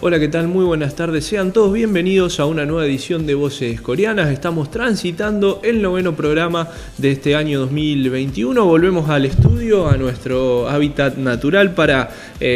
Hola, ¿qué tal? Muy buenas tardes. Sean todos bienvenidos a una nueva edición de Voces Coreanas. Estamos transitando el 9º programa de este año 2021. Volvemos al estudio, a nuestro hábitat natural para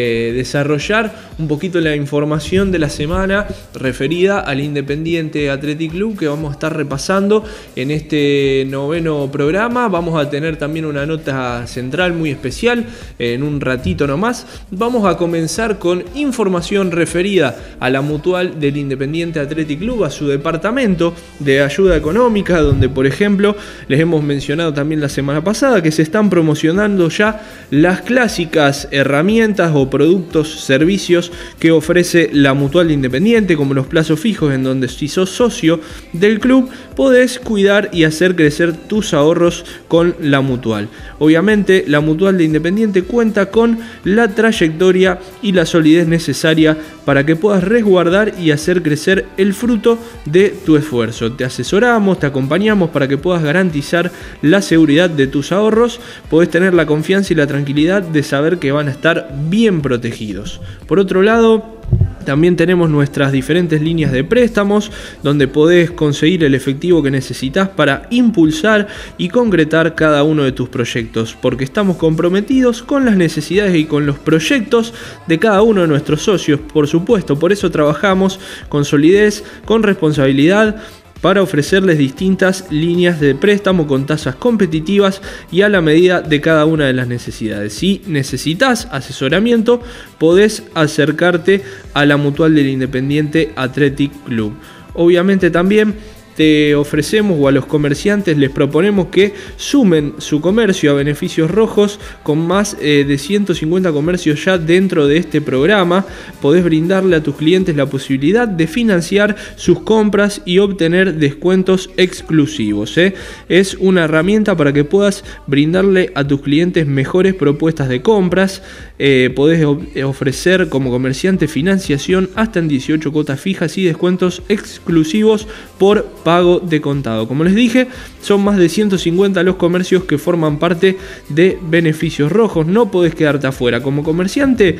desarrollar un poquito la información de la semana referida al Independiente Athletic Club que vamos a estar repasando en este 9º programa. Vamos a tener también una nota central muy especial en un ratito nomás. Vamos a comenzar con información referida a la mutual del Independiente Athletic Club, a su departamento de ayuda económica, donde por ejemplo les hemos mencionado también la semana pasada que se están promocionando ya las clásicas herramientas o productos, servicios que ofrece la mutual de Independiente, como los plazos fijos, en donde si sos socio del club podés cuidar y hacer crecer tus ahorros con la mutual. Obviamente la mutual de Independiente cuenta con la trayectoria y la solidez necesaria para que puedas resguardar y hacer crecer el fruto de tu esfuerzo. Te asesoramos, te acompañamos para que puedas garantizar la seguridad de tus ahorros. Podés tener la confianza y la tranquilidad de saber que van a estar bien protegidos. Por otro lado, también tenemos nuestras diferentes líneas de préstamos, donde podés conseguir el efectivo que necesitas para impulsar y concretar cada uno de tus proyectos, porque estamos comprometidos con las necesidades y con los proyectos de cada uno de nuestros socios, por supuesto. Por eso trabajamos con solidez, con responsabilidad, para ofrecerles distintas líneas de préstamo con tasas competitivas y a la medida de cada una de las necesidades. Si necesitas asesoramiento, podés acercarte a la mutual del Independiente Athletic Club. Obviamente también te ofrecemos, o a los comerciantes les proponemos que sumen su comercio a Beneficios Rojos, con más de 150 comercios ya dentro de este programa. Podés brindarle a tus clientes la posibilidad de financiar sus compras y obtener descuentos exclusivos. Es una herramienta para que puedas brindarle a tus clientes mejores propuestas de compras. Podés ofrecer como comerciante financiación hasta en 18 cuotas fijas y descuentos exclusivos por pago de contado. Como les dije, son más de 150 los comercios que forman parte de Beneficios Rojos. No podés quedarte afuera. Como comerciante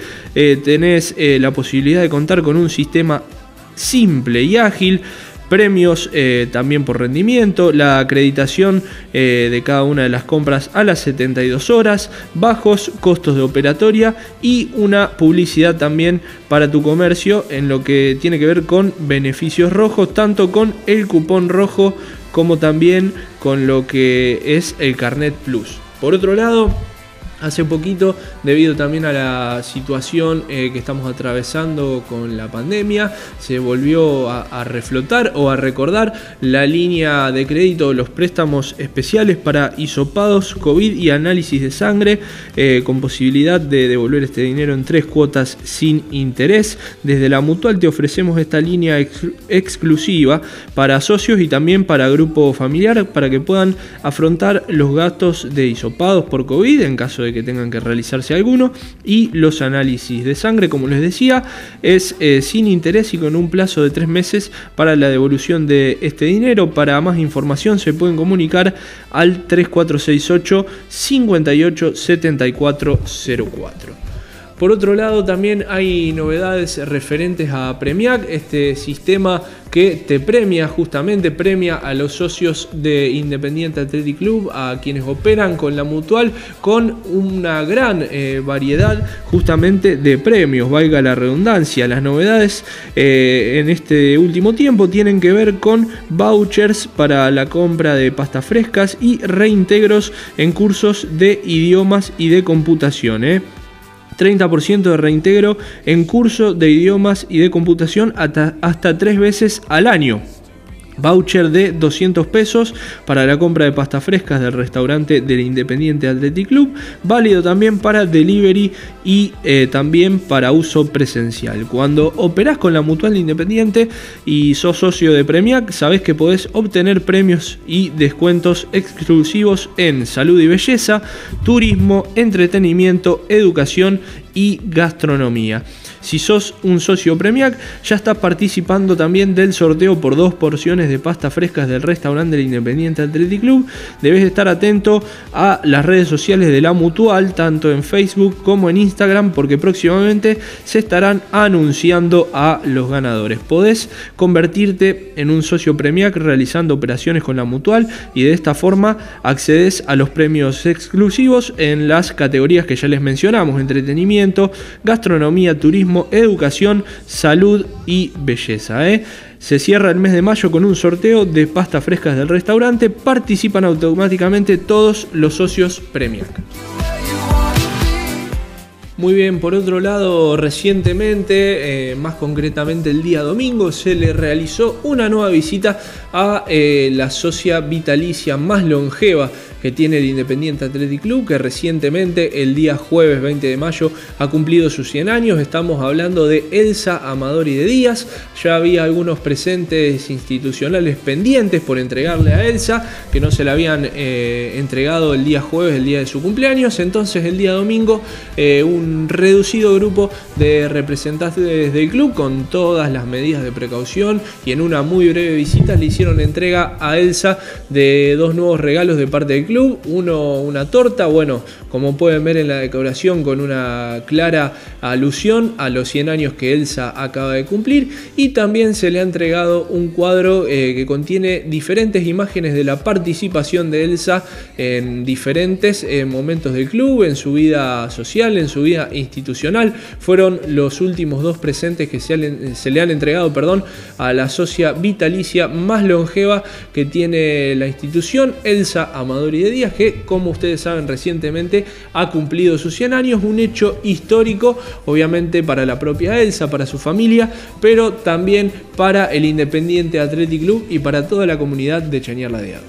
tenés la posibilidad de contar con un sistema simple y ágil, premios también por rendimiento, la acreditación de cada una de las compras a las 72 horas, bajos costos de operatoria y una publicidad también para tu comercio en lo que tiene que ver con Beneficios Rojos, tanto con el cupón rojo como también con lo que es el Carnet Plus. Por otro lado, hace poquito, debido también a la situación que estamos atravesando con la pandemia, se volvió a reflotar o a recordar la línea de crédito, los préstamos especiales para hisopados, COVID y análisis de sangre, con posibilidad de devolver este dinero en 3 cuotas sin interés. Desde la mutual te ofrecemos esta línea exclusiva para socios y también para grupo familiar, para que puedan afrontar los gastos de hisopados por COVID en caso de que tengan que realizarse alguno, y los análisis de sangre, como les decía, es sin interés y con un plazo de 3 meses para la devolución de este dinero. Para más información se pueden comunicar al 3468 58 7404. Por otro lado, también hay novedades referentes a Premiac, este sistema que te premia a los socios de Independiente Athletic Club, a quienes operan con la mutual, con una gran variedad justamente de premios, valga la redundancia. Las novedades en este último tiempo tienen que ver con vouchers para la compra de pastas frescas y reintegros en cursos de idiomas y de computación. 30% de reintegro en curso de idiomas y de computación hasta 3 veces al año. Voucher de 200 pesos para la compra de pastas frescas del restaurante del Independiente Athletic Club, válido también para delivery y también para uso presencial. Cuando operás con la mutual de Independiente y sos socio de Premiac, sabés que podés obtener premios y descuentos exclusivos en salud y belleza, turismo, entretenimiento, educación y gastronomía. Si sos un socio Premiac, ya estás participando también del sorteo por 2 porciones de pasta frescas del restaurante del Independiente Athletic Club. Debes estar atento a las redes sociales de la Mutual, tanto en Facebook como en Instagram, porque próximamente se estarán anunciando a los ganadores. Podés convertirte en un socio Premiac realizando operaciones con la Mutual y de esta forma accedes a los premios exclusivos en las categorías que ya les mencionamos: entretenimiento, gastronomía, turismo, educación, salud y belleza. Se cierra el mes de mayo con un sorteo de pastas frescas del restaurante. Participan automáticamente todos los socios Premiac. Muy bien, por otro lado, recientemente, más concretamente el día domingo, se le realizó una nueva visita a la socia vitalicia más longeva que tiene el Independiente Athletic Club, que recientemente, el día jueves 20 de mayo, ha cumplido sus 100 años. Estamos hablando de Elsa Amadori de Díaz. Ya había algunos presentes institucionales pendientes por entregarle a Elsa, que no se le habían entregado el día jueves, el día de su cumpleaños. Entonces, el día domingo, un reducido grupo de representantes del club, con todas las medidas de precaución y en una muy breve visita, le hicieron entrega a Elsa de 2 nuevos regalos de parte del club. Uno, una torta, bueno, como pueden ver en la decoración, con una clara alusión a los 100 años que Elsa acaba de cumplir, y también se le ha entregado un cuadro que contiene diferentes imágenes de la participación de Elsa en diferentes momentos del club, en su vida social, en su vida institucional. Fueron los últimos 2 presentes que se le han entregado, a la socia vitalicia más longeva que tiene la institución, Elsa Amadori de Díaz, que, como ustedes saben, recientemente ha cumplido sus 100 años, un hecho histórico, obviamente para la propia Elsa, para su familia, pero también para el Independiente Athletic Club y para toda la comunidad de Chañar Ladeado.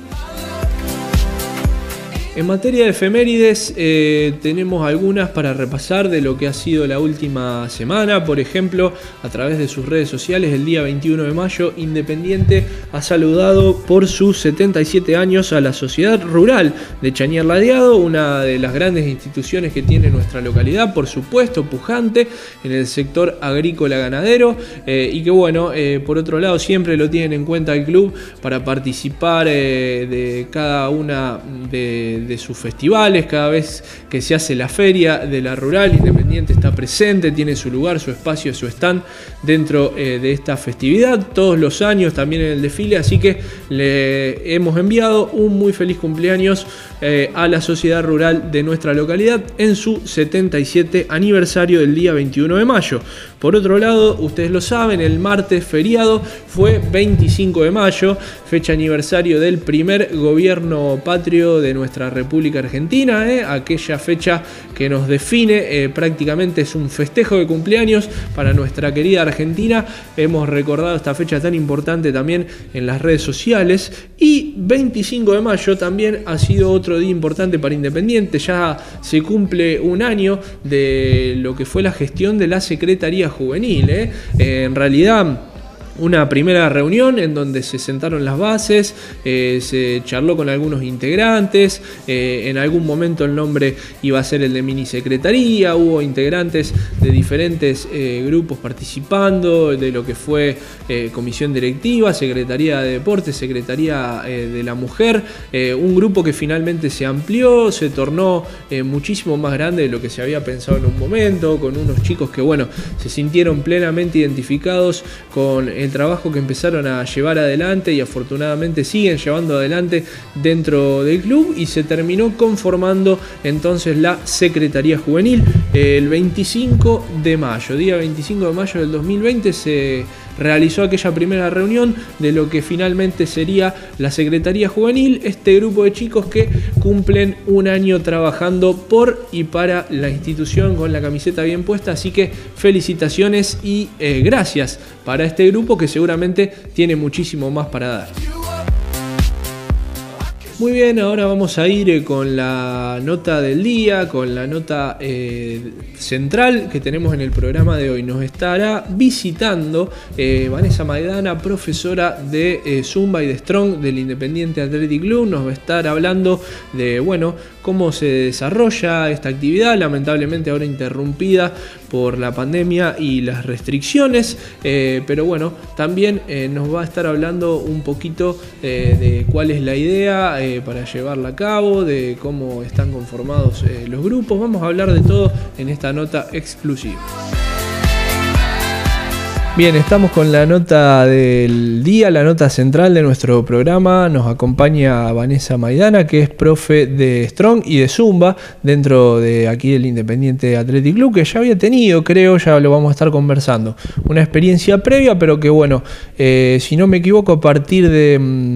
En materia de efemérides, tenemos algunas para repasar de lo que ha sido la última semana. Por ejemplo, a través de sus redes sociales, el día 21 de mayo, Independiente ha saludado por sus 77 años a la Sociedad Rural de Chañar Ladeado, una de las grandes instituciones que tiene nuestra localidad, por supuesto, pujante en el sector agrícola ganadero, y que, bueno, por otro lado, siempre lo tienen en cuenta el club para participar de cada una de sus festivales. Cada vez que se hace la feria de la rural, Independiente está presente, tiene su lugar, su espacio, su stand dentro de esta festividad, todos los años, también en el desfile. Así que le hemos enviado un muy feliz cumpleaños a la sociedad rural de nuestra localidad en su 77 aniversario del día 21 de mayo. Por otro lado, ustedes lo saben, el martes feriado fue 25 de mayo, fecha aniversario del primer gobierno patrio de nuestra República Argentina, aquella fecha que nos define, prácticamente es un festejo de cumpleaños para nuestra querida Argentina. Hemos recordado esta fecha tan importante también en las redes sociales. Y 25 de mayo también ha sido otro día importante para Independiente. Ya se cumple un año de lo que fue la gestión de la Secretaría Juvenil. En realidad, una primera reunión en donde se sentaron las bases, se charló con algunos integrantes, en algún momento el nombre iba a ser el de mini secretaría, hubo integrantes de diferentes grupos participando, de lo que fue comisión directiva, secretaría de deportes, secretaría de la mujer, un grupo que finalmente se amplió, se tornó muchísimo más grande de lo que se había pensado en un momento, con unos chicos que, bueno, se sintieron plenamente identificados con el trabajo que empezaron a llevar adelante y afortunadamente siguen llevando adelante dentro del club, y se terminó conformando entonces la Secretaría Juvenil. El 25 de mayo, día 25 de mayo del 2020, se realizó aquella primera reunión de lo que finalmente sería la Secretaría Juvenil, este grupo de chicos que cumplen un año trabajando por y para la institución con la camiseta bien puesta. Así que felicitaciones y gracias para este grupo que seguramente tiene muchísimo más para dar. Muy bien, ahora vamos a ir con la nota del día, con la nota central que tenemos en el programa de hoy. Nos estará visitando Vanessa Maidana, profesora de Zumba y de Strong del Independiente Athletic Club. Nos va a estar hablando de, bueno, cómo se desarrolla esta actividad, lamentablemente ahora interrumpida por la pandemia y las restricciones, pero bueno, también nos va a estar hablando un poquito de cuál es la idea para llevarla a cabo, de cómo están conformados los grupos. Vamos a hablar de todo en esta nota exclusiva. Bien, estamos con la nota del día, la nota central de nuestro programa. Nos acompaña Vanessa Maidana, que es profe de Strong y de Zumba dentro de aquí del Independiente Athletic Club, que ya había tenido, creo, ya lo vamos a estar conversando, una experiencia previa, pero que bueno, si no me equivoco, a partir de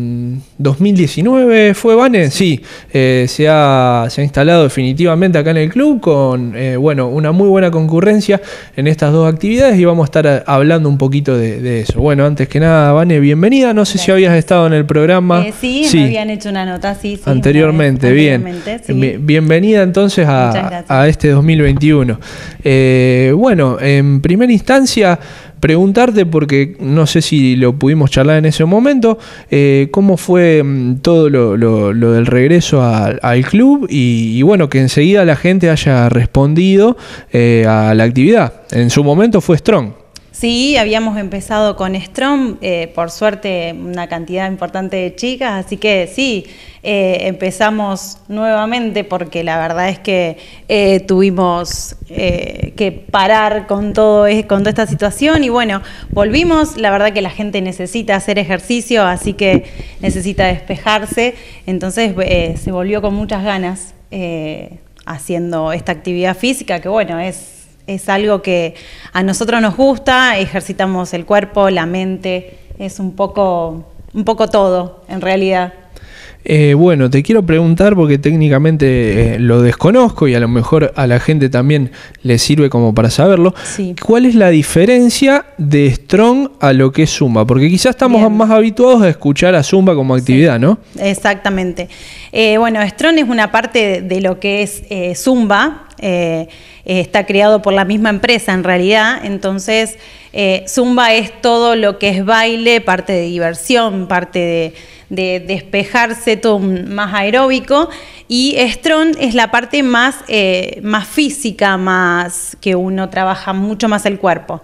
2019 fue, Vane, sí, se ha instalado definitivamente acá en el club con bueno, una muy buena concurrencia en estas dos actividades y vamos a estar hablando un poquito de eso. Bueno, antes que nada, Vane, bienvenida. No sé si habías estado en el programa. Sí, me habían hecho una nota, sí. Anteriormente, bien. Sí. Bienvenida entonces a este 2021. Bueno, en primera instancia, preguntarte, porque no sé si lo pudimos charlar en ese momento, cómo fue todo lo del regreso al club y bueno, que enseguida la gente haya respondido a la actividad. En su momento fue Strong. Sí, habíamos empezado con Strong, por suerte una cantidad importante de chicas, así que sí, empezamos nuevamente porque la verdad es que tuvimos que parar con toda esta situación y bueno, volvimos. La verdad que la gente necesita hacer ejercicio, así que necesita despejarse, entonces se volvió con muchas ganas haciendo esta actividad física que bueno, es algo que a nosotros nos gusta, ejercitamos el cuerpo, la mente, es un poco todo en realidad. Bueno, te quiero preguntar porque técnicamente lo desconozco y a lo mejor a la gente también le sirve como para saberlo. Sí. ¿Cuál es la diferencia de Strong a lo que es Zumba? Porque quizás estamos más habituados a escuchar a Zumba como actividad, sí, ¿no? Exactamente. Bueno, Strong es una parte de lo que es Zumba. Está creado por la misma empresa en realidad, entonces Zumba es todo lo que es baile, parte de diversión, parte de despejarse, todo más aeróbico, y Strong es la parte más física, más que uno trabaja mucho más el cuerpo.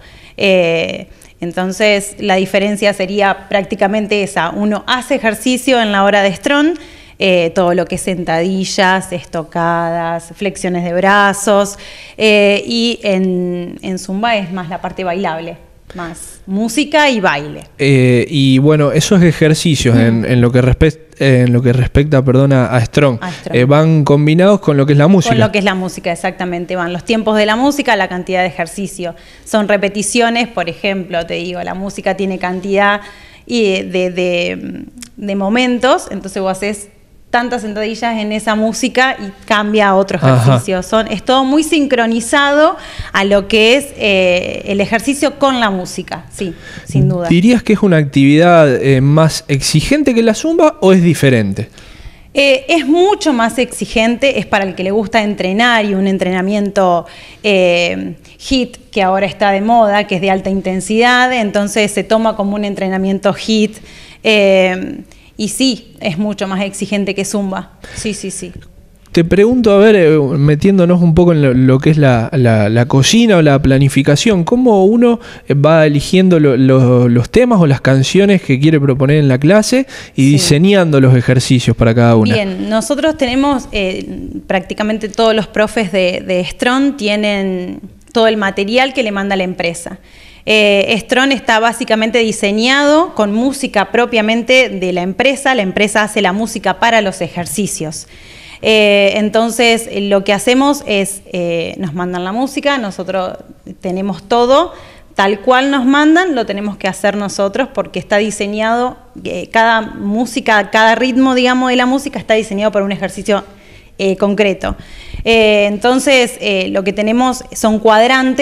Entonces la diferencia sería prácticamente esa: uno hace ejercicio en la hora de Strong, todo lo que es sentadillas, estocadas, flexiones de brazos, y en Zumba es más la parte bailable, más música y baile. Y bueno, esos ejercicios en lo que respecta a Strong, van combinados con lo que es la música. Con lo que es la música, exactamente. Van los tiempos de la música, la cantidad de ejercicio. Son repeticiones, por ejemplo, te digo, la música tiene cantidad de momentos, entonces vos haces tantas sentadillas en esa música y cambia a otro ejercicio. Es todo muy sincronizado a lo que es el ejercicio con la música, sí, sin duda. ¿Dirías que es una actividad más exigente que la Zumba o es diferente? Es mucho más exigente, es para el que le gusta entrenar y un entrenamiento HIIT que ahora está de moda, que es de alta intensidad, entonces se toma como un entrenamiento HIIT. Y sí, es mucho más exigente que Zumba. Sí. Te pregunto, a ver, metiéndonos un poco en lo que es la cocina o la planificación, ¿cómo uno va eligiendo los temas o las canciones que quiere proponer en la clase y diseñando los ejercicios para cada una? Bien, nosotros tenemos prácticamente todos los profes de Strong tienen todo el material que le manda la empresa. Strong está básicamente diseñado con música propiamente de la empresa hace la música para los ejercicios. Entonces lo que hacemos es, nos mandan la música, nosotros tenemos todo, tal cual nos mandan, lo tenemos que hacer nosotros porque está diseñado, cada música, cada ritmo, digamos, de la música está diseñado para un ejercicio concreto. Entonces lo que tenemos son cuadrantes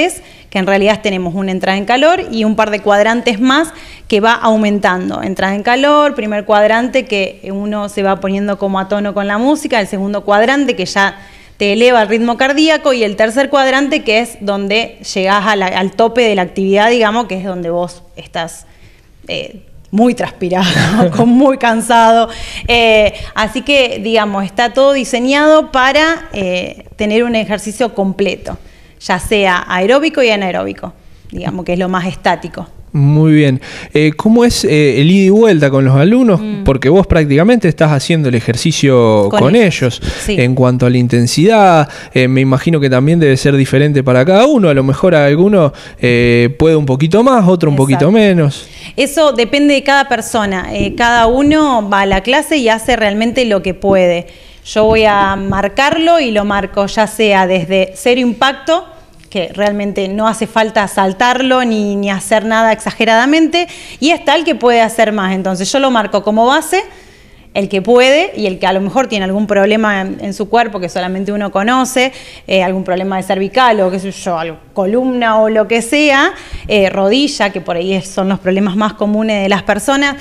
que en realidad tenemos una entrada en calor y un par de cuadrantes más que va aumentando. Entrada en calor, primer cuadrante que uno se va poniendo como a tono con la música, el segundo cuadrante que ya te eleva el ritmo cardíaco y el tercer cuadrante que es donde llegás al tope de la actividad, digamos, que es donde vos estás muy transpirado, muy cansado. Así que, digamos, está todo diseñado para tener un ejercicio completo, ya sea aeróbico y anaeróbico, digamos, que es lo más estático. Muy bien. ¿Cómo es el ida y vuelta con los alumnos? Porque vos prácticamente estás haciendo el ejercicio con ellos. Sí. En cuanto a la intensidad, me imagino que también debe ser diferente para cada uno. A lo mejor alguno puede un poquito más, otro un poquito menos. Eso depende de cada persona. Cada uno va a la clase y hace realmente lo que puede. Yo voy a marcarlo y lo marco ya sea desde cero impacto, que realmente no hace falta saltarlo ni hacer nada exageradamente, y está el que puede hacer más. Entonces yo lo marco como base, el que puede y el que a lo mejor tiene algún problema en su cuerpo que solamente uno conoce, algún problema de cervical o qué sé yo, columna o lo que sea, rodilla, que por ahí son los problemas más comunes de las personas.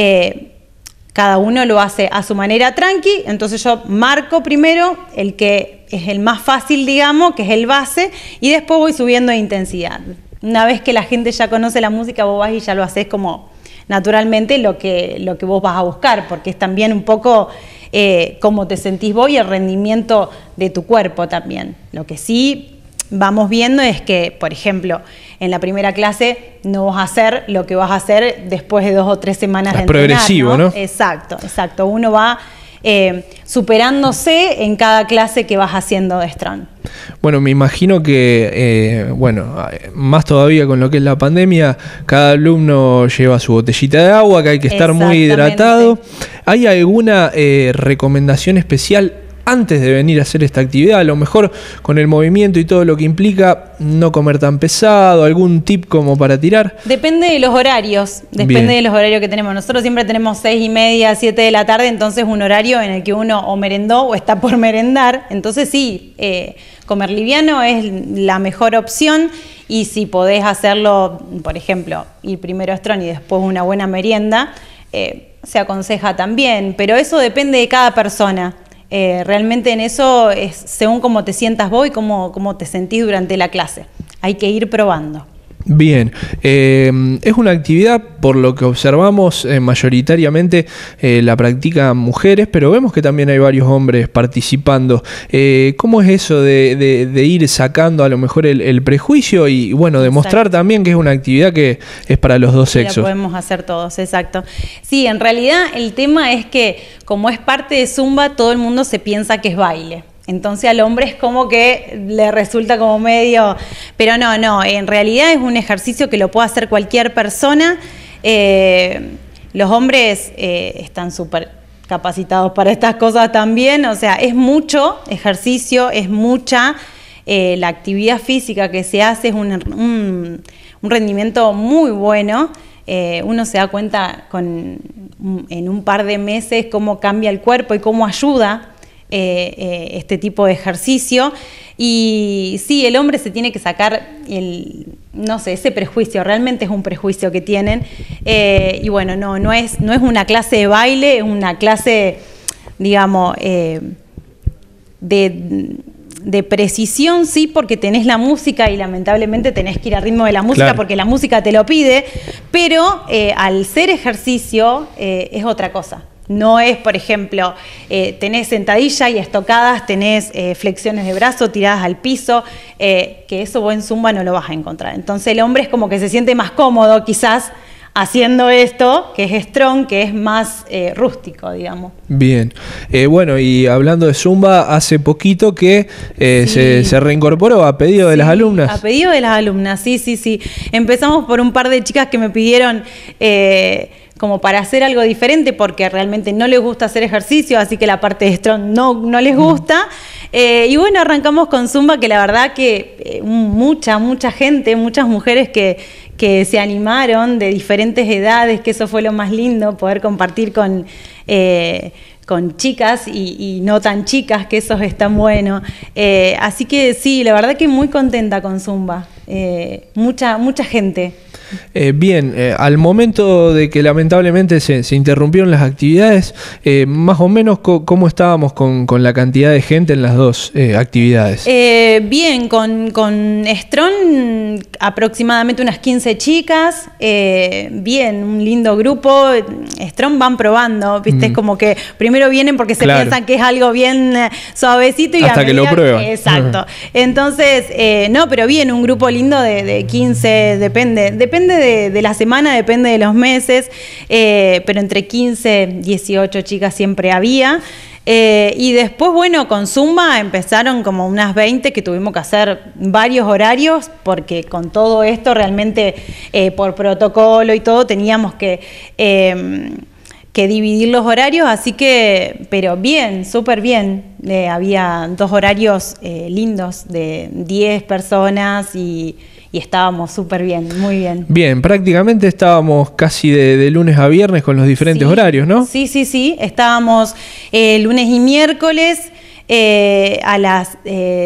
Cada uno lo hace a su manera tranqui, entonces yo marco primero el que es el más fácil, digamos, que es el base, y después voy subiendo de intensidad. Una vez que la gente ya conoce la música, vos vas y ya lo haces como naturalmente lo que vos vas a buscar, porque es también un poco cómo te sentís vos y el rendimiento de tu cuerpo también. Lo que sí vamos viendo es que, por ejemplo, en la primera clase no vas a hacer lo que vas a hacer después de 2 o 3 semanas de entrenar, progresivo, ¿no? Exacto. Uno va superándose en cada clase que vas haciendo de Strong. Bueno, me imagino que, más todavía con lo que es la pandemia, cada alumno lleva su botellita de agua, que hay que estar muy hidratado. ¿Hay alguna recomendación especial antes de venir a hacer esta actividad? A lo mejor con el movimiento y todo lo que implica, no comer tan pesado, algún tip como para tirar. Depende de los horarios, que tenemos. Nosotros siempre tenemos 6:30, 7 de la tarde, entonces un horario en el que uno o merendó o está por merendar. Entonces sí, comer liviano es la mejor opción, y si podés hacerlo, por ejemplo, ir primero a Strong y después una buena merienda, se aconseja también, pero eso depende de cada persona. Realmente en eso es según cómo te sientas vos y cómo te sentís durante la clase. Hay que ir probando. Bien, es una actividad, por lo que observamos, mayoritariamente la practican mujeres, pero vemos que también hay varios hombres participando. ¿Cómo es eso de ir sacando a lo mejor el prejuicio y bueno, demostrar también que es una actividad que es para los dos sexos? La podemos hacer todos, exacto. Sí, en realidad el tema es que como es parte de Zumba, todo el mundo se piensa que es baile. Entonces al hombre es como que le resulta como medio... Pero no, en realidad es un ejercicio que lo puede hacer cualquier persona. Los hombres están súper capacitados para estas cosas también. O sea, es mucho ejercicio, es mucha... la actividad física que se hace es un rendimiento muy bueno. Uno se da cuenta en un par de meses cómo cambia el cuerpo y cómo ayuda este tipo de ejercicio. Y sí, el hombre se tiene que sacar ese prejuicio, realmente es un prejuicio que tienen. Y bueno, no es una clase de baile, es una clase, digamos, de precisión, sí, porque tenés la música y lamentablemente tenés que ir al ritmo de la música, claro, porque la música te lo pide, pero al ser ejercicio es otra cosa. No es, por ejemplo, tenés sentadilla y estocadas, tenés flexiones de brazo tiradas al piso, que eso vos en Zumba no lo vas a encontrar. Entonces el hombre es como que se siente más cómodo quizás haciendo esto, que es Strong, que es más rústico, digamos. Bien. Bueno, y hablando de Zumba, hace poquito que se reincorporó a pedido de las alumnas. A pedido de las alumnas, sí. Empezamos por un par de chicas que me pidieron... como para hacer algo diferente, porque realmente no les gusta hacer ejercicio, así que la parte de Strong no les gusta. Y bueno, arrancamos con Zumba, que la verdad que mucha gente, muchas mujeres que se animaron de diferentes edades, que eso fue lo más lindo, poder compartir con chicas y no tan chicas, que eso es tan bueno. Así que sí, la verdad que muy contenta con Zumba. mucha gente. Bien, al momento de que lamentablemente se interrumpieron las actividades, más o menos ¿cómo estábamos con la cantidad de gente en las dos actividades? Bien, con Strong aproximadamente unas 15 chicas, bien, un lindo grupo. Strong van probando, ¿viste? Es como que primero vienen porque se piensan que es algo bien suavecito y hasta que lo prueban. Exacto. Entonces, no, pero bien, un grupo lindo de 15, depende de la semana, depende de los meses, pero entre 15 y 18 chicas siempre había. Y después, bueno, con Zumba empezaron como unas 20 que tuvimos que hacer varios horarios porque con todo esto realmente por protocolo y todo teníamos que dividir los horarios, así que, pero bien, súper bien. Había 2 horarios lindos de 10 personas y estábamos súper bien, muy bien. Bien, prácticamente estábamos casi de lunes a viernes con los diferentes horarios, ¿no? Sí, estábamos lunes y miércoles a las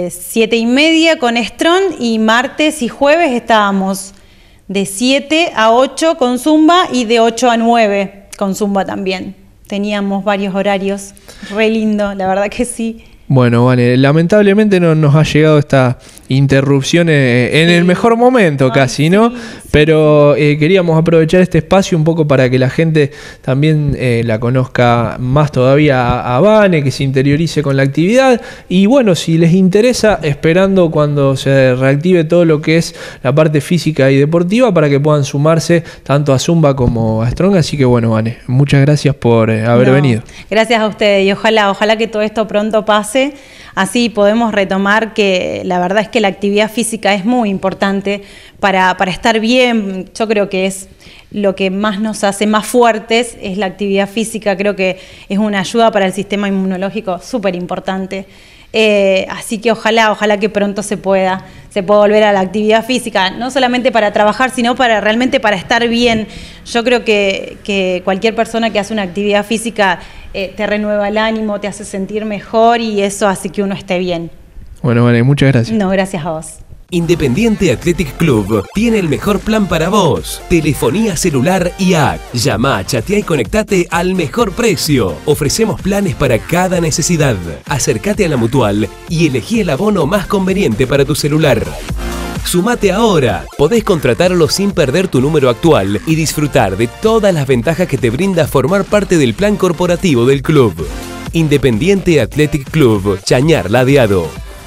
7:30 con Strong y martes y jueves estábamos de 7 a 8 con Zumba y de 8 a 9 con Zumba también. Teníamos varios horarios, re lindo, la verdad que sí. Bueno, vale, lamentablemente no nos ha llegado esta interrupción en el mejor momento casi, ¿no? Sí. Pero queríamos aprovechar este espacio un poco para que la gente también la conozca más todavía a Vane, que se interiorice con la actividad y bueno, si les interesa, esperando cuando se reactive todo lo que es la parte física y deportiva para que puedan sumarse tanto a Zumba como a Strong. Así que bueno, Vane, muchas gracias por haber venido. Gracias a ustedes y ojalá que todo esto pronto pase. Así podemos retomar que la verdad es que la actividad física es muy importante para estar bien. Yo creo que es lo que más nos hace más fuertes, es la actividad física. Creo que es una ayuda para el sistema inmunológico súper importante. Así que ojalá que pronto se pueda volver a la actividad física, no solamente para trabajar, sino realmente para estar bien. Yo creo que cualquier persona que hace una actividad física te renueva el ánimo, te hace sentir mejor y eso hace que uno esté bien. Bueno, vale, muchas gracias. No, gracias a vos. Independiente Athletic Club tiene el mejor plan para vos. Telefonía celular y app. Llama, chatea y conectate al mejor precio. Ofrecemos planes para cada necesidad. Acércate a la Mutual y elegí el abono más conveniente para tu celular. Sumate ahora. Podés contratarlo sin perder tu número actual y disfrutar de todas las ventajas que te brinda formar parte del plan corporativo del club. Independiente Athletic Club, Chañar Ladeado.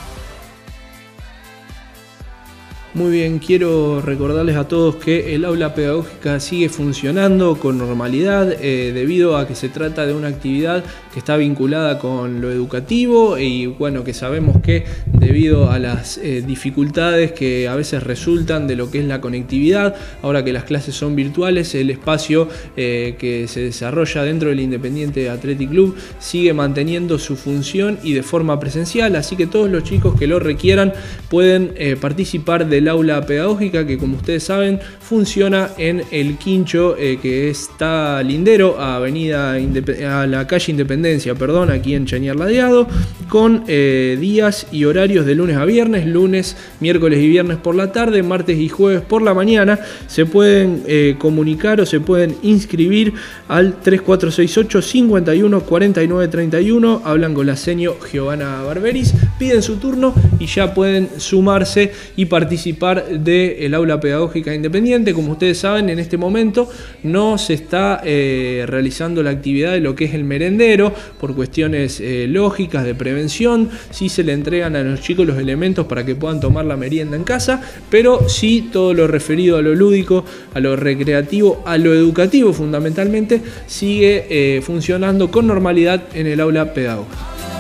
Muy bien, quiero recordarles a todos que el aula pedagógica sigue funcionando con normalidad debido a que se trata de una actividad que está vinculada con lo educativo y bueno, que sabemos que debido a las dificultades que a veces resultan de lo que es la conectividad, ahora que las clases son virtuales, el espacio que se desarrolla dentro del Independiente Athletic Club sigue manteniendo su función y de forma presencial, así que todos los chicos que lo requieran pueden participar del aula pedagógica que, como ustedes saben, funciona en el Quincho que está lindero a la calle Independencia, aquí en Chañar Ladeado, con días y horarios de lunes a viernes, lunes, miércoles y viernes por la tarde, martes y jueves por la mañana. Se pueden comunicar o se pueden inscribir al 3468 51 49 31, hablan con la seño Giovanna Barberis, piden su turno y ya pueden sumarse y participar del aula pedagógica independiente. Como ustedes saben, en este momento no se está realizando la actividad de lo que es el merendero por cuestiones lógicas de prevención. Sí se le entregan a los chicos los elementos para que puedan tomar la merienda en casa, pero sí todo lo referido a lo lúdico, a lo recreativo, a lo educativo fundamentalmente, sigue funcionando con normalidad en el aula pedagógica.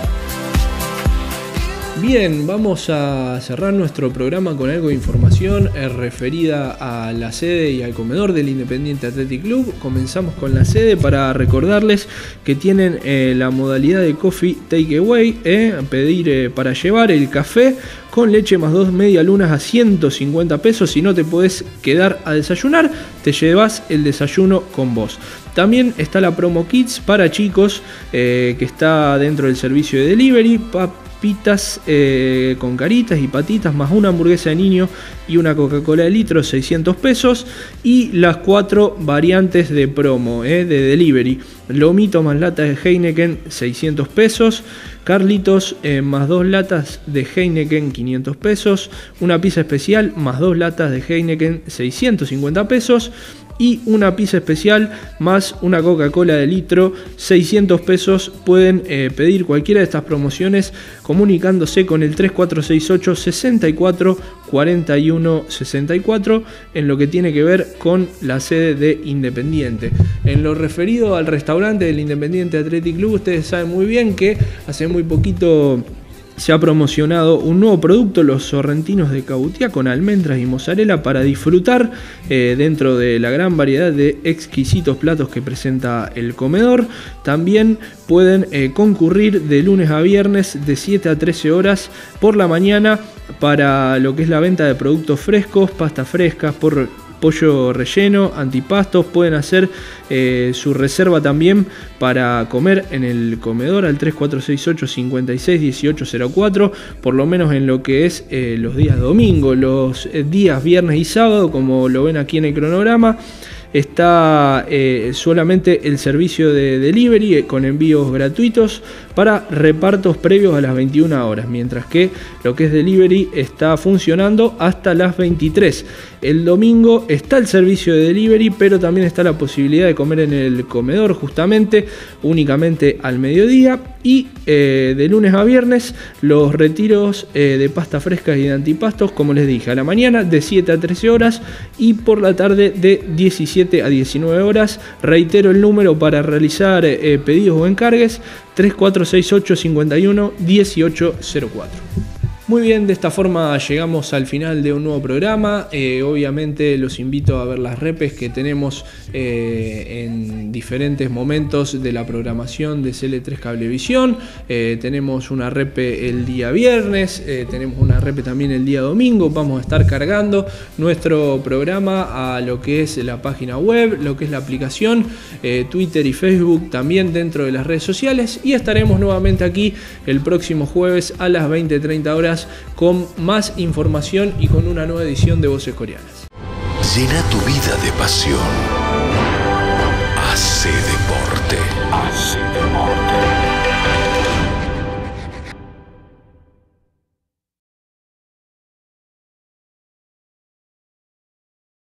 Bien, vamos a cerrar nuestro programa con algo de información referida a la sede y al comedor del Independiente Athletic Club. Comenzamos con la sede para recordarles que tienen la modalidad de coffee takeaway, pedir para llevar el café con leche más 2 medialunas a 150 pesos. Si no te podés quedar a desayunar, te llevas el desayuno con vos. También está la promo Kids para chicos que está dentro del servicio de delivery. papitas con caritas y patitas, más una hamburguesa de niño y una Coca-Cola de litro, 600 pesos. Y las 4 variantes de promo, de delivery. Lomito más lata de Heineken, 600 pesos. Carlitos más 2 latas de Heineken, 500 pesos. Una pizza especial más 2 latas de Heineken, 650 pesos. Y una pizza especial más una Coca-Cola de litro, 600 pesos. Pueden pedir cualquiera de estas promociones comunicándose con el 3468 64 41 64 en lo que tiene que ver con la sede de Independiente. En lo referido al restaurante del Independiente Athletic Club, ustedes saben muy bien que hace muy poquito se ha promocionado un nuevo producto, los sorrentinos de Cautiá con almendras y mozzarella, para disfrutar dentro de la gran variedad de exquisitos platos que presenta el comedor. También pueden concurrir de lunes a viernes de 7 a 13 horas por la mañana para lo que es la venta de productos frescos, pastas frescas, pollo relleno, antipastos. Pueden hacer su reserva también para comer en el comedor al 3468 56 1804, por lo menos en lo que es los días domingo. Los días viernes y sábado, como lo ven aquí en el cronograma, está solamente el servicio de delivery con envíos gratuitos para repartos previos a las 21 horas, mientras que lo que es delivery está funcionando hasta las 23. El domingo está el servicio de delivery, pero también está la posibilidad de comer en el comedor, justamente únicamente al mediodía. Y de lunes a viernes los retiros de pasta frescas y de antipastos, como les dije, a la mañana de 7 a 13 horas y por la tarde de 17 a 19 horas. Reitero el número para realizar pedidos o encargues: 3468 51 1804. Muy bien, de esta forma llegamos al final de un nuevo programa. Obviamente los invito a ver las repes que tenemos en diferentes momentos de la programación de CL3 Cablevisión. Tenemos una repe el día viernes, tenemos una repe también el día domingo. Vamos a estar cargando nuestro programa a lo que es la página web, lo que es la aplicación, Twitter y Facebook también dentro de las redes sociales. Y estaremos nuevamente aquí el próximo jueves a las 20:30 horas con más información y con una nueva edición de Voces Coreanas. Llena tu vida de pasión. Hace deporte. Hace deporte.